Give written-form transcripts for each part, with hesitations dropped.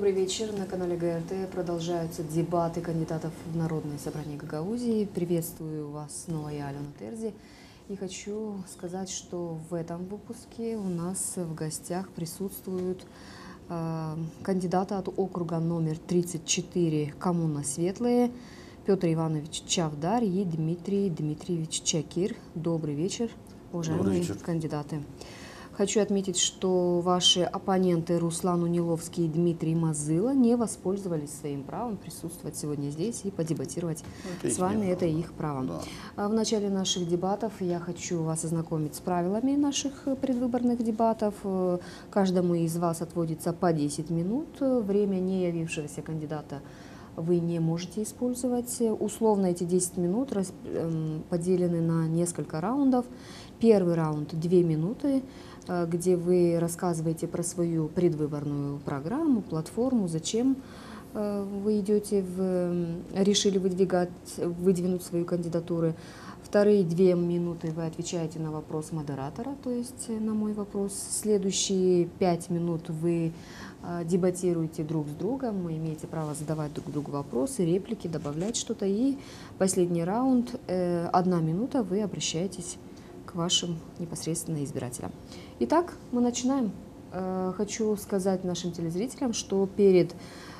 Добрый вечер. На канале ГРТ продолжаются дебаты кандидатов в Народное собрание Гагаузии. Приветствую вас снова, я Алена Терзи. И хочу сказать, что в этом выпуске у нас в гостях присутствуют кандидаты от округа номер 34 «Коммуна Светлые» Петр Иванович Чавдар и Дмитрий Дмитриевич Чакир. Добрый вечер, уважаемые кандидаты. Хочу отметить, что ваши оппоненты Руслан Униловский и Дмитрий Мазыла не воспользовались своим правом присутствовать сегодня здесь и подебатировать с вами. Это их право. Да. В начале наших дебатов я хочу вас ознакомить с правилами наших предвыборных дебатов. Каждому из вас отводится по 10 минут. Время не явившегося кандидата вы не можете использовать. Условно эти 10 минут поделены на несколько раундов. Первый раунд 2 минуты, где вы рассказываете про свою предвыборную программу, платформу, зачем вы идете решили выдвинуть свою кандидатуру. Вторые 2 минуты вы отвечаете на вопрос модератора, то есть на мой вопрос. Следующие 5 минут вы дебатируете друг с другом, вы имеете право задавать друг другу вопросы, реплики, добавлять что-то. И последний раунд, 1 минута, вы обращаетесь к вашим непосредственно избирателям. Итак, мы начинаем. Хочу сказать нашим телезрителям, что перед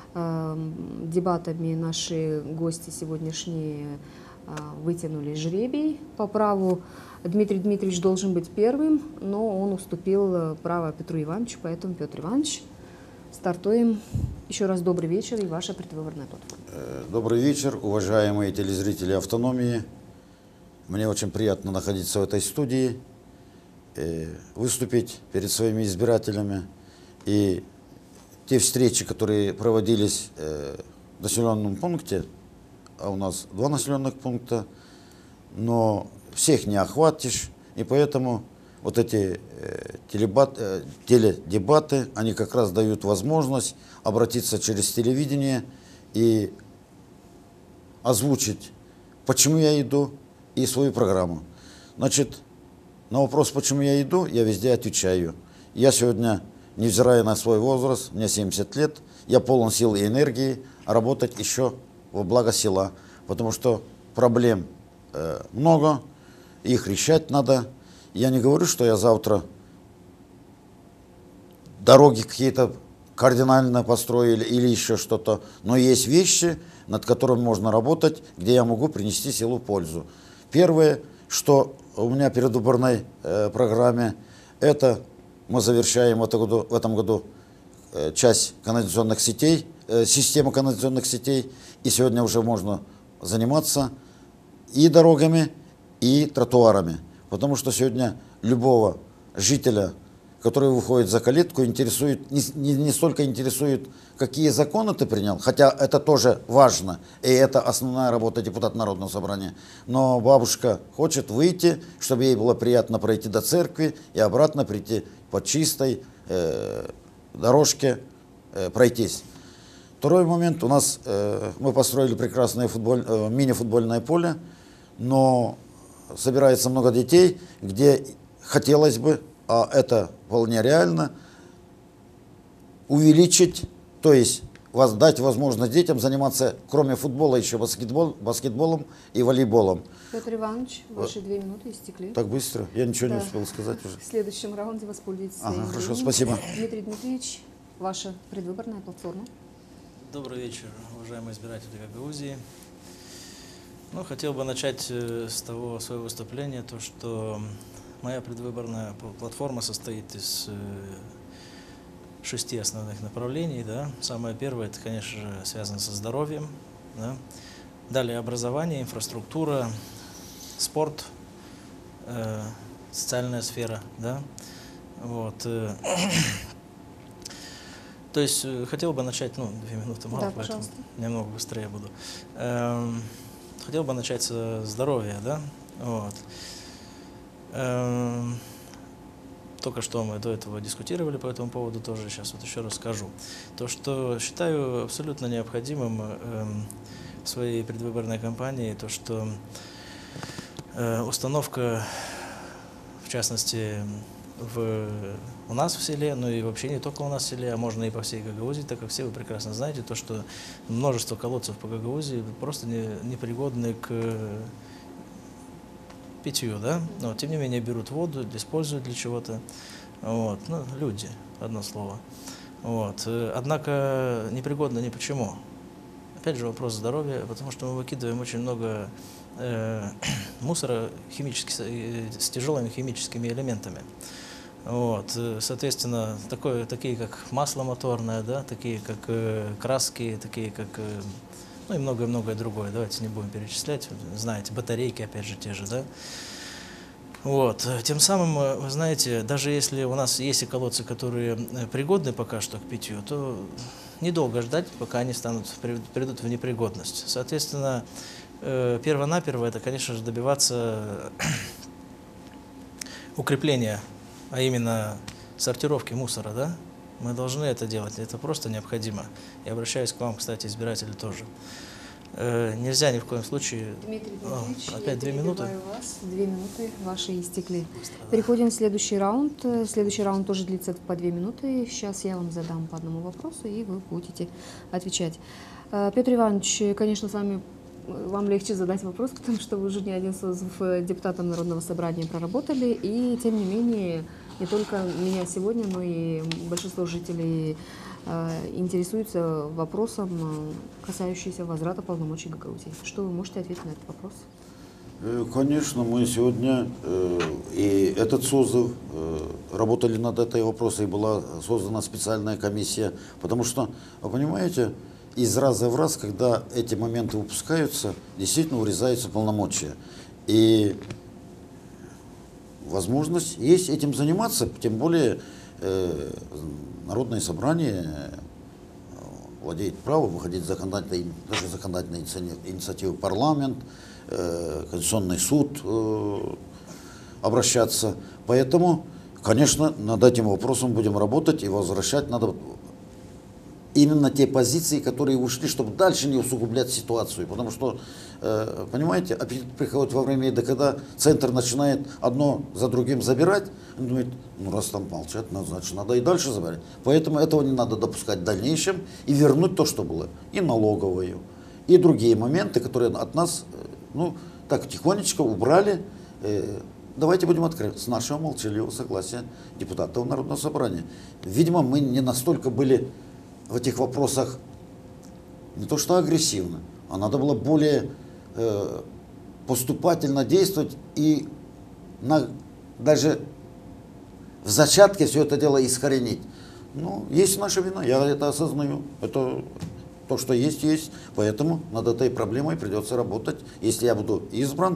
дебатами наши гости сегодняшние вытянули жребий. По праву Дмитрий Дмитриевич должен быть первым, но он уступил право Петру Ивановичу, поэтому, Петр Иванович, стартуем. Еще раз добрый вечер и ваша предвыборная платформа. Добрый вечер, уважаемые телезрители «Автономии». Мне очень приятно находиться в этой студии, выступить перед своими избирателями. И те встречи, которые проводились в населенном пункте, а у нас 2 населенных пункта, но всех не охватишь, и поэтому вот эти теледебаты, они как раз дают возможность обратиться через телевидение и озвучить, почему я иду, и свою программу. Значит, на вопрос, почему я иду, я везде отвечаю. Я сегодня, невзирая на свой возраст, мне 70 лет, я полон сил и энергии работать еще во благо села, потому что проблем много, их решать надо. Я не говорю, что я завтра дороги какие-то кардинально построили или еще что-то, но есть вещи, над которыми можно работать, где я могу принести селу пользу. Первое, что у меня в предвыборной программе, это мы завершаем в этом году часть канализационных сетей, систему канализационных сетей, и сегодня уже можно заниматься и дорогами, и тротуарами, потому что сегодня любого жителя, который выходит за калитку, интересует, не столько интересует, какие законы ты принял, хотя это тоже важно, и это основная работа депутата Народного собрания. Но бабушка хочет выйти, чтобы ей было приятно пройти до церкви и обратно прийти по чистой дорожке пройтись. Второй момент. У нас мы построили прекрасное мини-футбольное поле, но собирается много детей, где хотелось бы, а это вполне реально, увеличить, то есть дать возможность детям заниматься, кроме футбола, еще баскетболом и волейболом. Петр Иванович, ваши 2 минуты истекли. Так быстро? Я ничего не успел сказать уже. В следующем раунде воспользуйтесь своим хорошо, временем. спасибо. Дмитрий Дмитриевич, ваша предвыборная платформа. Добрый вечер, уважаемые избиратели Гагаузии. Хотел бы начать с того своего выступления, то что моя предвыборная платформа состоит из 6 основных направлений. Да. Самое первое, это, конечно же, связано со здоровьем. Да. Далее образование, инфраструктура, спорт, социальная сфера. Да. Вот. То есть хотел бы начать, 2 минуты мало, да, поэтому пожалуйста. Немного быстрее буду. Хотел бы начать со здоровья, да. Вот. Только что мы до этого дискутировали по этому поводу, тоже сейчас еще расскажу. То, что считаю абсолютно необходимым в своей предвыборной кампании, то, что установка, в частности, у нас в селе, ну и вообще не только у нас в селе, а можно и по всей Гагаузии, так как все вы прекрасно знаете, то, что множество колодцев по Гагаузии просто непригодны к питью, да, но тем не менее берут воду, используют для чего-то, вот, ну, люди, одно слово. Вот. Однако непригодно ни почему. Опять же вопрос здоровья, потому что мы выкидываем очень много мусора с тяжелыми химическими элементами. Вот. Соответственно, такие как масло моторное, да, такие как краски, такие как, ну и многое-многое другое. Давайте не будем перечислять. Знаете, батарейки, опять же, те же, да. Вот. Тем самым, вы знаете, даже если у нас есть и колодцы, которые пригодны пока что к питью, то недолго ждать, пока они придут в непригодность. Соответственно, перво-наперво это, конечно же, добиваться укрепления, а именно сортировки мусора, да? Мы должны это делать, это просто необходимо. И обращаюсь к вам, кстати, избиратели тоже. Нельзя ни в коем случае... Дмитрий Дмитриевич, опять 2 я минуты. перебиваю вас. 2 минуты ваши истекли. Переходим в следующий раунд. Следующий раунд тоже длится по 2 минуты. Сейчас я вам задам по одному вопросу, и вы будете отвечать. Петр Иванович, конечно, вам легче задать вопрос, потому что вы уже не один созыв депутатом Народного собрания проработали, и тем не менее, не только меня сегодня, но и большинство жителей интересуются вопросом, касающимся возврата полномочий Гагаузии. Что вы можете ответить на этот вопрос? Конечно, мы сегодня и этот созыв работали над этой вопросом, и была создана специальная комиссия, потому что, вы понимаете, из раза в раз, когда эти моменты выпускаются, действительно урезаются полномочия. И возможность есть этим заниматься, тем более Народное собрание владеет правом выходить даже законодательные инициативы в парламент, Конституционный суд обращаться. Поэтому, конечно, над этим вопросом будем работать, и возвращать надо именно те позиции, которые ушли, чтобы дальше не усугублять ситуацию. Потому что, понимаете, аппетит приходит во время еды, когда центр начинает одно за другим забирать, он думает, ну раз там молчат, значит надо и дальше забирать. Поэтому этого не надо допускать в дальнейшем и вернуть то, что было. И налоговую, и другие моменты, которые от нас, ну, так тихонечко убрали. Давайте будем открыты, с нашего молчаливого согласия депутатов Народного собрания. Видимо, мы не настолько были в этих вопросах не то что агрессивно, а надо было более поступательно действовать и даже в зачатке все это дело искоренить. Ну, есть наша вина, я это осознаю. Это то, что есть, есть. Поэтому над этой проблемой придется работать. Если я буду избран,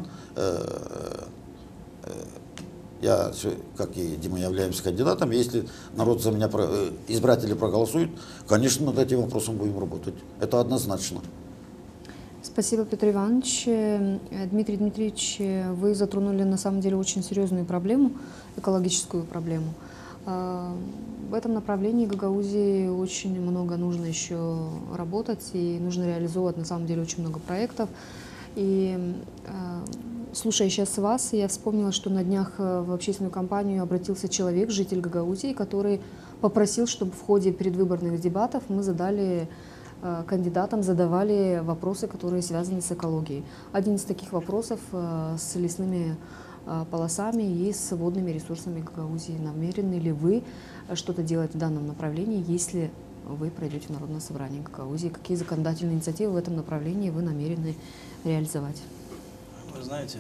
я, как и Дима, являемся кандидатом. Если народ за меня, избиратели проголосуют, конечно, над этим вопросом будем работать. Это однозначно. Спасибо, Петр Иванович. Дмитрий Дмитриевич, вы затронули на самом деле очень серьезную проблему, экологическую проблему. В этом направлении Гагаузии очень много нужно еще работать, и нужно реализовывать на самом деле очень много проектов. И слушая сейчас вас, я вспомнила, что на днях в общественную кампанию обратился человек, житель Гагаузии, который попросил, чтобы в ходе предвыборных дебатов мы кандидатам задавали вопросы, которые связаны с экологией. Один из таких вопросов с лесными полосами и с водными ресурсами Гагаузии. Намерены ли вы что-то делать в данном направлении, если вы пройдете в Народное собрание Гагаузии? Какие законодательные инициативы в этом направлении вы намерены реализовать? Вы знаете,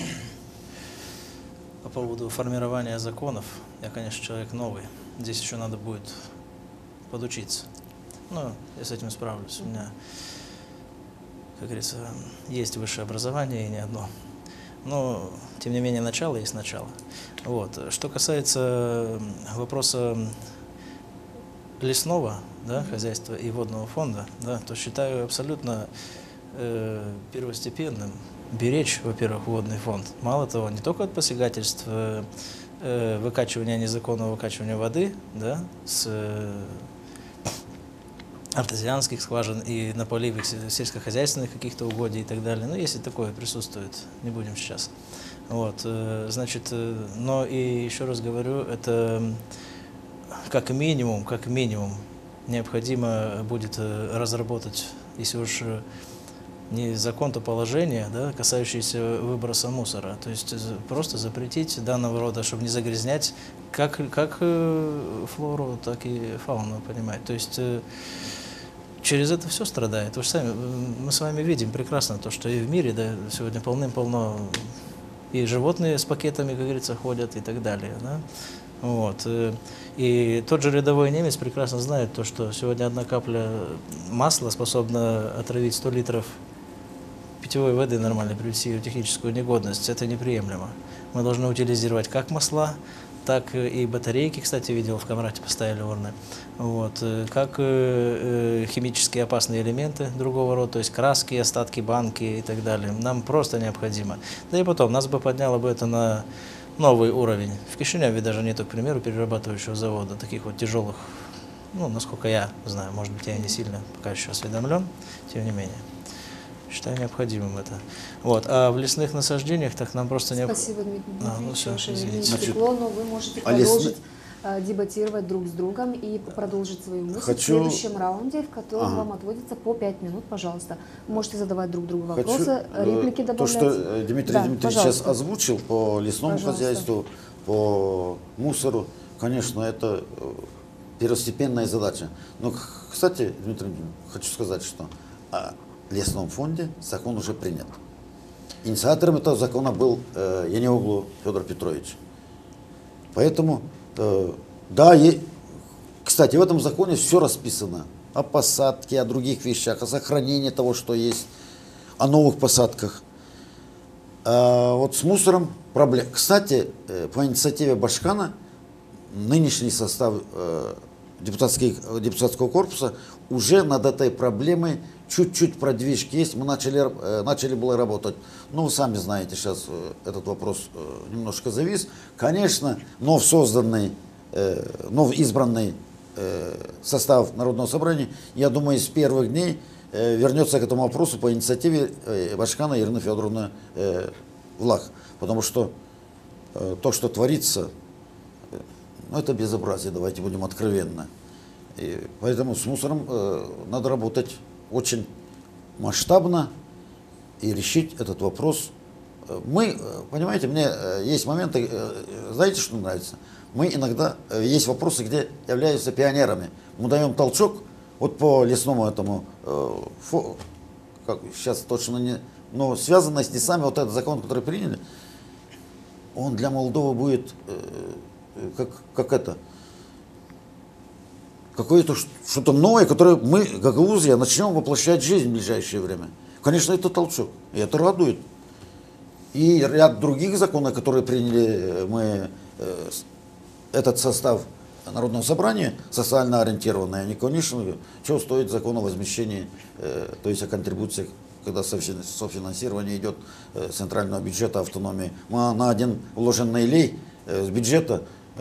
по поводу формирования законов, я, конечно, человек новый. Здесь еще надо будет подучиться. Но я с этим справлюсь. У меня, как говорится, есть высшее образование и не одно. Но, тем не менее, начало есть начало. Вот. Что касается вопроса лесного, да, хозяйства и водного фонда, да, то считаю абсолютно первостепенным беречь, во-первых, водный фонд. Мало того, не только от посягательств незаконного выкачивания воды, да, артезианских скважин и на поливах сельскохозяйственных каких-то угодий и так далее. Ну, если такое присутствует, не будем сейчас. Вот, значит, но и еще раз говорю, это как минимум необходимо будет разработать, если уж не закон, то положение, да, касающееся выброса мусора. То есть просто запретить данного рода, чтобы не загрязнять как флору, так и фауну, понимаете. То есть через это все страдает. Вы же сами, мы с вами видим прекрасно то, что и в мире, да, сегодня полным-полно и животные с пакетами, как говорится, ходят и так далее. Да? Вот. И тот же рядовой немец прекрасно знает то, что сегодня одна капля масла способна отравить 100 литров питьевой воды нормально, привести ее в техническую негодность. Это неприемлемо. Мы должны утилизировать как масла, так и батарейки, кстати, видел, в Камрате поставили урны, вот, как химические опасные элементы другого рода, то есть краски, остатки банки и так далее. Нам просто необходимо. Да и потом, нас бы подняло бы это на новый уровень. В Кишиневе даже нету, к примеру, перерабатывающего завода, таких вот тяжелых, ну, насколько я знаю, может быть, я не сильно пока еще осведомлен, тем не менее. Считаю необходимым это. Вот. А в лесных насаждениях так нам просто необходимо. Спасибо, Дмитрий Дмитриевич. Ну все, Ваше время извините. истекло, но вы можете продолжить дебатировать друг с другом и продолжить свою мысль в следующем раунде, в котором вам отводится по 5 минут, пожалуйста. Можете задавать друг другу вопросы, реплики добавлять. То, что Дмитрий Дмитриевич сейчас озвучил по лесному хозяйству, по мусору, конечно, это первостепенная задача. Но, кстати, Дмитрий Дмитриевич, хочу сказать, что в лесном фонде закон уже принят. Инициатором этого закона был Янеоглу Федор Петрович. Поэтому, да, кстати, в этом законе все расписано. О посадке, о других вещах, о сохранении того, что есть, о новых посадках. Вот с мусором проблем. Кстати, по инициативе Башкана нынешний состав депутатского корпуса уже над этой проблемой чуть-чуть продвижки есть. Мы начали было работать. Ну, вы сами знаете, сейчас этот вопрос немножко завис. Конечно, вновь избранный состав Народного собрания, я думаю, с первых дней вернется к этому вопросу по инициативе Башкана Ирины Федоровны Влах. Потому что то, что творится, ну, это безобразие, давайте будем откровенны. И поэтому с мусором надо работать очень масштабно и решить этот вопрос. Мы, понимаете, мне есть моменты, знаете, что нравится? Мы иногда, есть вопросы, где являются пионерами. Мы даем толчок, вот по лесному этому, как, сейчас точно не, но связано с лесами, вот этот закон, который приняли, он для Молдовы будет, какое-то что-то новое, которое мы, Гагаузия, начнем воплощать в жизнь в ближайшее время. Конечно, это толчок, и это радует. И ряд других законов, которые приняли мы, этот состав Народного собрания, социально ориентированные, они, конечно, чего стоит закон о возмещении, то есть о контрибуциях, когда софинансирование идет центрального бюджета автономии. Мы на один вложенный лей с бюджета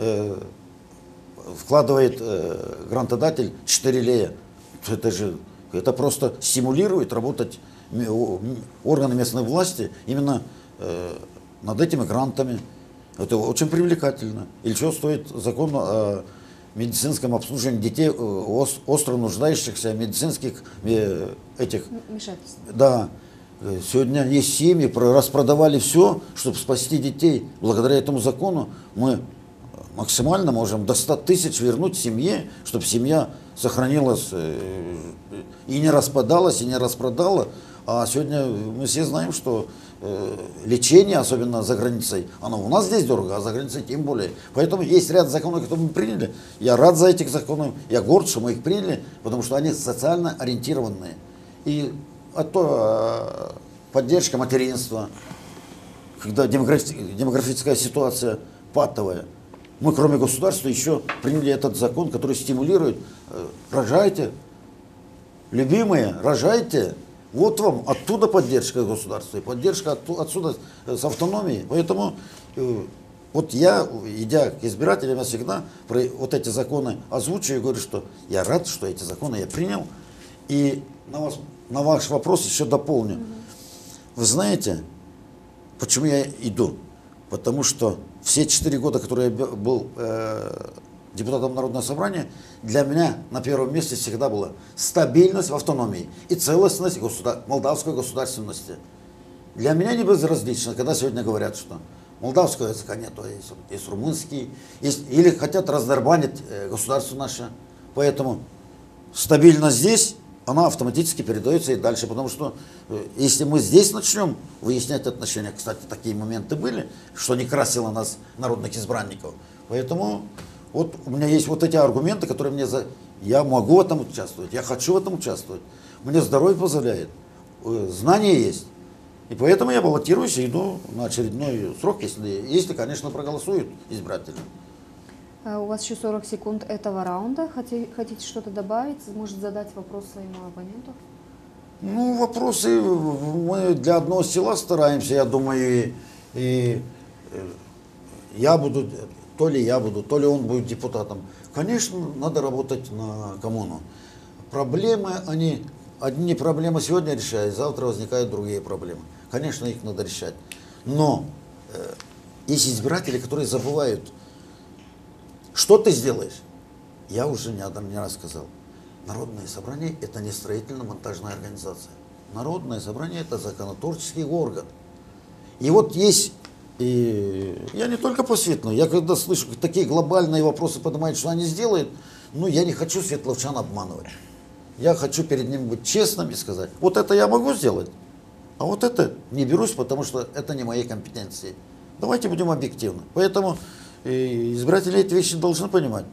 вкладывает грантодатель 4 лея. Это просто стимулирует работать органы местной власти именно над этими грантами. Это очень привлекательно. Или что стоит закон о медицинском обслуживании детей, остро нуждающихся в медицинских этих... Вмешательств. Да. Сегодня есть семьи, распродавали все, чтобы спасти детей. Благодаря этому закону мы максимально можем до 100 тысяч вернуть семье, чтобы семья сохранилась и не распадалась, и не распродала. А сегодня мы все знаем, что лечение, особенно за границей, оно у нас здесь дорого, а за границей тем более. Поэтому есть ряд законов, которые мы приняли. Я рад за этих законов, я горд, что мы их приняли, потому что они социально ориентированные. И поддержка материнства, когда демографическая ситуация патовая. Мы, кроме государства, еще приняли этот закон, который стимулирует. Рожайте, любимые, рожайте. Вот вам оттуда поддержка государства и поддержка отсюда с автономией. Поэтому вот я, идя к избирателям, я всегда вот эти законы озвучиваю и говорю, что я рад, что эти законы я принял. И на ваш вопрос еще дополню. Вы знаете, почему я иду? Потому что все 4 года, которые я был депутатом Народного собрания, для меня на первом месте всегда была стабильность в автономии и целостность молдавской государственности. Для меня не безразлично, когда сегодня говорят, что молдавского языка нет, есть румынский, или хотят раздорбанить государство наше. Поэтому стабильность здесь, она автоматически передается и дальше. Потому что если мы здесь начнем выяснять отношения, кстати, такие моменты были, что не красило нас, народных избранников. Поэтому вот у меня есть вот эти аргументы, которые я могу в этом участвовать, я хочу в этом участвовать. Мне здоровье позволяет, знания есть. И поэтому я баллотируюсь и иду на очередной срок, если, конечно, проголосуют избиратели. У вас еще 40 секунд этого раунда. Хотите что-то добавить? Может задать вопрос своему оппоненту? Ну, вопросы мы для одного села стараемся, я думаю, и я буду, то ли он будет депутатом. Конечно, надо работать на коммуну. Проблемы, одни проблемы сегодня решают, завтра возникают другие проблемы. Конечно, их надо решать. Но есть избиратели, которые забывают, что ты сделаешь. Я уже не раз сказал. Народное собрание – это не строительно-монтажная организация. Народное собрание – это законотворческий орган. И вот есть, я не только посветную, я когда слышу такие глобальные вопросы поднимают, что они сделают, я не хочу светловчан обманывать. Я хочу перед ним быть честным и сказать, вот это я могу сделать, а вот это не берусь, потому что это не моей компетенции. Давайте будем объективны. Поэтому избиратели эти вещи должны понимать.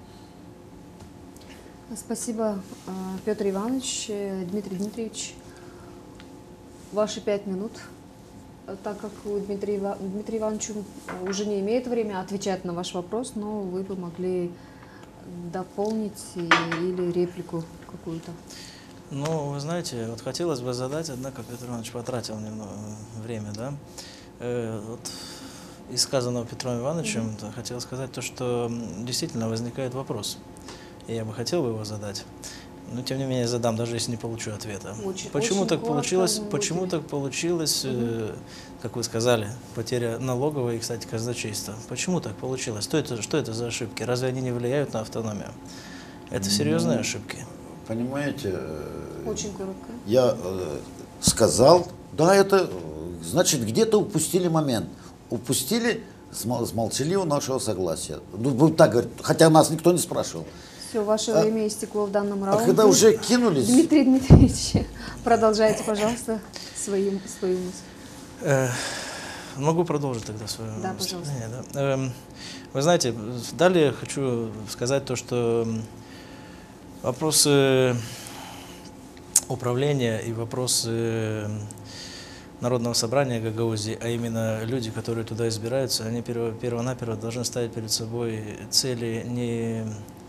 Спасибо, Петр Иванович. Дмитрий Дмитриевич, ваши 5 минут. Так как у Дмитрия Ивановича уже не имеет времени отвечать на ваш вопрос, но вы бы могли дополнить или реплику какую-то. Ну, вы знаете, вот хотелось бы задать, однако Петр Иванович потратил немного время, да. Вот из сказанного Петром Ивановичем хотел сказать то, что действительно возникает вопрос. И я бы хотел его задать, но тем не менее задам, даже если не получу ответа. Почему так получилось, как вы сказали, потеря налоговой и, кстати, казначейства? Почему так получилось? Что это за ошибки? Разве они не влияют на автономию? Это серьезные ошибки. Понимаете, Очень коротко. Я сказал, да, это значит, где-то упустили момент. Упустили с молчаливого нашего согласия. Так говорят, хотя нас никто не спрашивал. Все, ваше время истекло в данном раунде. А когда уже кинулись... Дмитрий Дмитриевич, продолжайте, пожалуйста, свою мысль. Могу продолжить тогда свое выступление. Да? Вы знаете, далее хочу сказать то, что вопросы управления и вопросы Народного собрания Гагаузии, а именно люди, которые туда избираются, они перво-наперво должны ставить перед собой цели не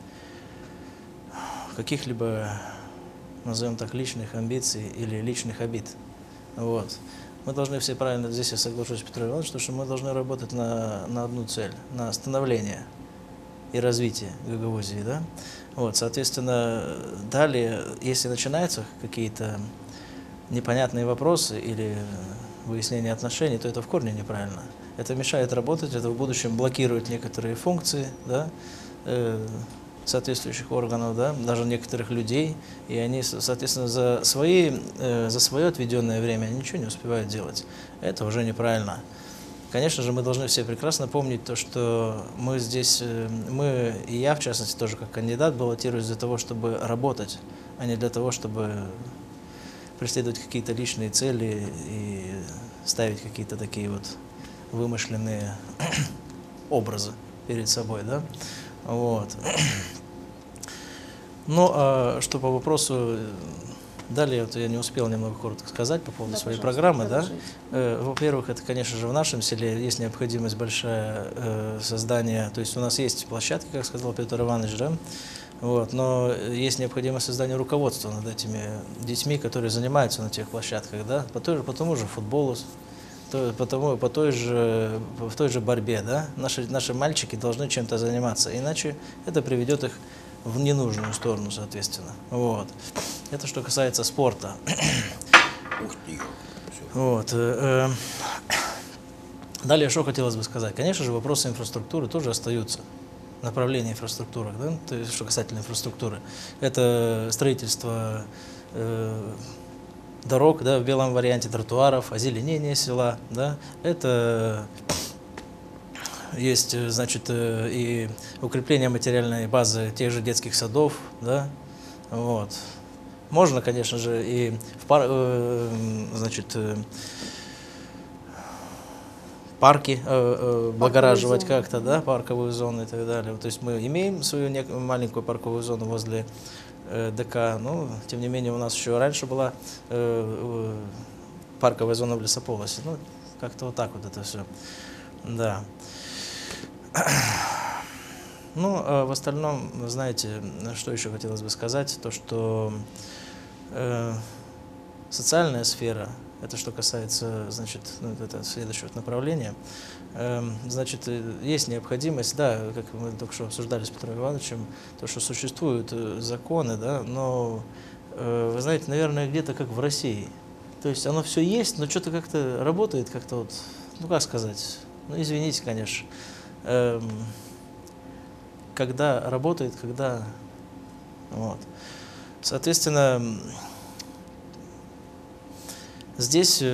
каких-либо, назовем так, личных амбиций или личных обид. Вот. Мы должны все правильно, здесь я соглашусь с Петром Ивановичем, что мы должны работать на одну цель, на становление и развитие Гагаузии. Да? Вот, соответственно, далее, если начинаются какие-то непонятные вопросы или выяснение отношений, то это в корне неправильно. Это мешает работать, это в будущем блокирует некоторые функции, да, соответствующих органов, да, даже некоторых людей, и они, соответственно, за свое отведенное время ничего не успевают делать. Это уже неправильно. Конечно же, мы должны все прекрасно помнить то, что мы здесь, мы и я, в частности, тоже как кандидат, баллотируюсь для того, чтобы работать, а не для того, чтобы преследовать какие-то личные цели и ставить какие-то такие вот вымышленные образы перед собой, да? Вот. Ну, а что по вопросу, далее вот я не успел немного коротко сказать по поводу своей программы, да? Во-первых, это, конечно же, в нашем селе есть необходимость большая создания, то есть у нас есть площадки, как сказал Петр Иванович, да? Вот, но есть необходимость создания руководства над этими детьми, которые занимаются на тех площадках, да? По тому же футболу, в той же борьбе, да? Наши мальчики должны чем-то заниматься, иначе это приведет их в ненужную сторону, соответственно. Вот. Это что касается спорта. Ух ты. Вот. Далее, что хотелось бы сказать. Конечно же, вопросы инфраструктуры тоже остаются. Направления инфраструктуры, да? То есть, что касательно инфраструктуры. Это строительство дорог, да, в белом варианте, тротуаров, озеленение села, да? Это есть, значит, и укрепление материальной базы тех же детских садов, да? Вот. Можно, конечно же, и значит, парки благораживать как-то, да, парковую зону и так далее. То есть мы имеем свою маленькую парковую зону возле ДК, но тем не менее у нас еще раньше была парковая зона в лесополосе. Ну, как-то вот так вот это все. Да. Ну, а в остальном, знаете, что еще хотелось бы сказать, то что социальная сфера, это что касается, значит, ну, это следующего направления, значит, есть необходимость, да, как мы только что обсуждали с Петром Ивановичем, то, что существуют законы, да, но, вы знаете, наверное, где-то как в России. То есть оно все есть, но что-то как-то работает, как-то вот, ну, как сказать, ну, извините, конечно, когда работает, когда, вот. Соответственно, здесь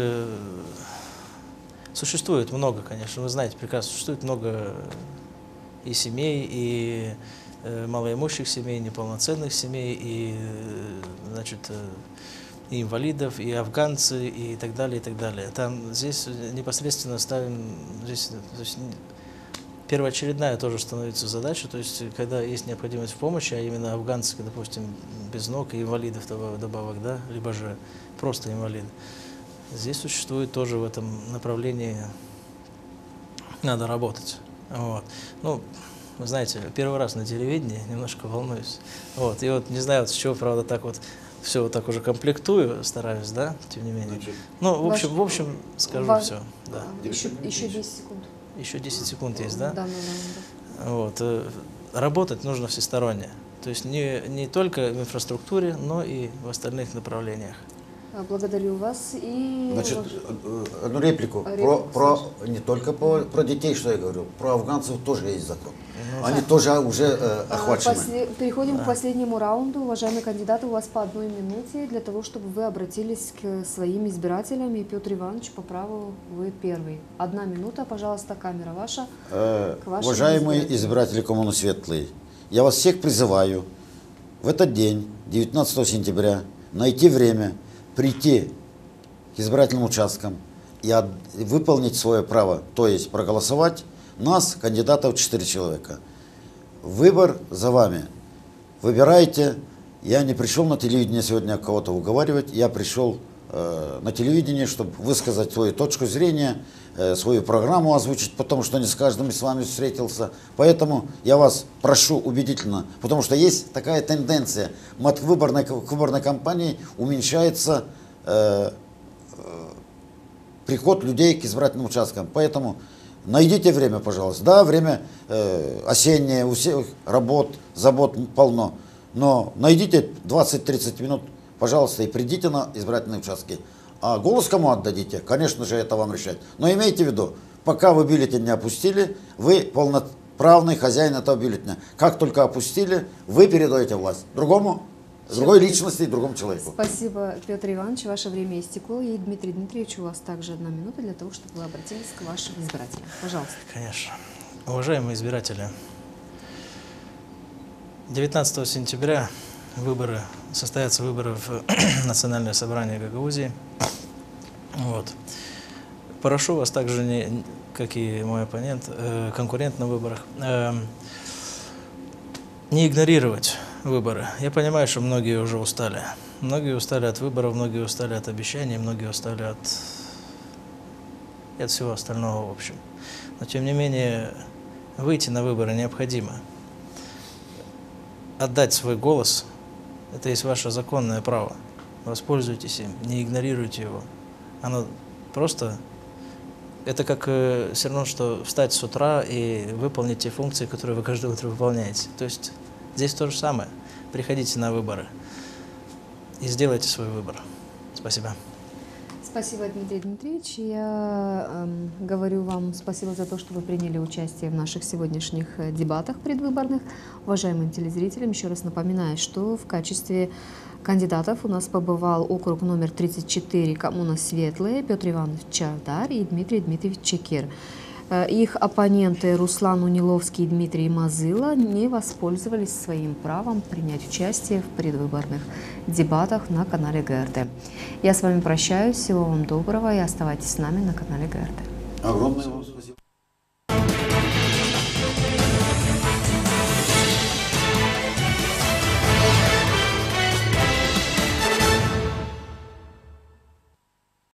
существует много, конечно, вы знаете прекрасно, существует много и семей, и малоимущих семей, неполноценных семей, и, значит, и инвалидов, и афганцы, и так далее, и так далее. Там здесь непосредственно ставим, здесь, то есть, первоочередная тоже становится задача, то есть когда есть необходимость в помощи, а именно афганцы, допустим, без ног и инвалидов добавок, да, либо же просто инвалиды. Здесь существует тоже в этом направлении, надо работать. Вот. Ну, вы знаете, первый раз на телевидении, немножко волнуюсь. Вот. И вот не знаю, вот с чего, правда, так вот все вот так уже комплектую, стараюсь, да, тем не менее. Ну, в общем, скажу все. Да. Еще 10 секунд. Еще 10 секунд есть, да? Да. Вот. Работать нужно всесторонне. То есть не только в инфраструктуре, но и в остальных направлениях. Благодарю вас. И... Значит, одну реплику. Не только про детей, что я говорил, про афганцев тоже есть закон. Они тоже уже охвачены. Переходим к последнему раунду. Уважаемые кандидаты, у вас по 1 минуте для того, чтобы вы обратились к своим избирателям. И Петр Иванович, по праву вы первый. 1 минута, пожалуйста, камера ваша. Уважаемые избиратели Коммуны Светлые, я вас всех призываю в этот день, 19 сентября, найти время, прийти к избирательным участкам и выполнить свое право, то есть проголосовать. Нас, кандидатов, 4 человека. Выбор за вами. Выбирайте. Я не пришел на телевидение сегодня кого-то уговаривать, я пришел на телевидение, чтобы высказать свою точку зрения, свою программу озвучить, потому что не с каждым с вами встретился. Поэтому я вас прошу убедительно, потому что есть такая тенденция, к выборной кампании уменьшается приход людей к избирательным участкам. Поэтому найдите время, пожалуйста. Да, время осеннее, у всех работ, забот полно, но найдите 20-30 минут, пожалуйста, и придите на избирательные участки. А голос кому отдадите, конечно же, это вам решать. Но имейте в виду, пока вы бюллетень не опустили, вы полноправный хозяин этого бюллетеня. Как только опустили, вы передаете власть другой личности и другому человеку. Спасибо, Петр Иванович, ваше время истекло. И Дмитрий Дмитриевич, у вас также 1 минута для того, чтобы вы обратились к вашим избирателям. Пожалуйста. Конечно. Уважаемые избиратели, 19 сентября состоятся выборы в Национальное собрание Гагаузии. Вот. Прошу вас также, как и мой оппонент, конкурент на выборах, не игнорировать выборы. Я понимаю, что многие уже устали. Многие устали от выборов, многие устали от обещаний, многие устали от всего остального, в общем. Но, тем не менее, выйти на выборы необходимо. Отдать свой голос – это есть ваше законное право. Воспользуйтесь им, не игнорируйте его. Оно просто… Это как все равно, что встать с утра и выполнить те функции, которые вы каждое утро выполняете. То есть Здесь то же самое. Приходите на выборы и сделайте свой выбор. Спасибо. Спасибо, Дмитрий Дмитриевич. Я говорю вам спасибо за то, что вы приняли участие в наших сегодняшних дебатах предвыборных. Уважаемым телезрителям, еще раз напоминаю, что в качестве кандидатов у нас побывал округ номер 34, коммуна Светлые, Петр Иванович Чавдар и Дмитрий Дмитриевич Чекир. Их оппоненты Руслан Униловский и Дмитрий Мазыла не воспользовались своим правом принять участие в предвыборных дебатах на канале ГРТ. Я с вами прощаюсь, всего вам доброго и оставайтесь с нами на канале ГРТ. Огромное вам